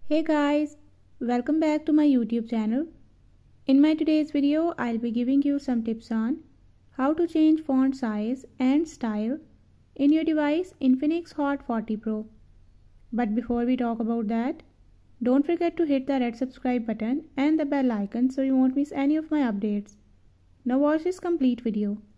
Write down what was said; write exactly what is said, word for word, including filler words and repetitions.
Hey guys, welcome back to my YouTube channel. In my today's video, I'll be giving you some tips on how to change font size and style in your device Infinix Hot forty Pro. But before we talk about that, don't forget to hit the red subscribe button and the bell icon so you won't miss any of my updates. Now watch this complete video.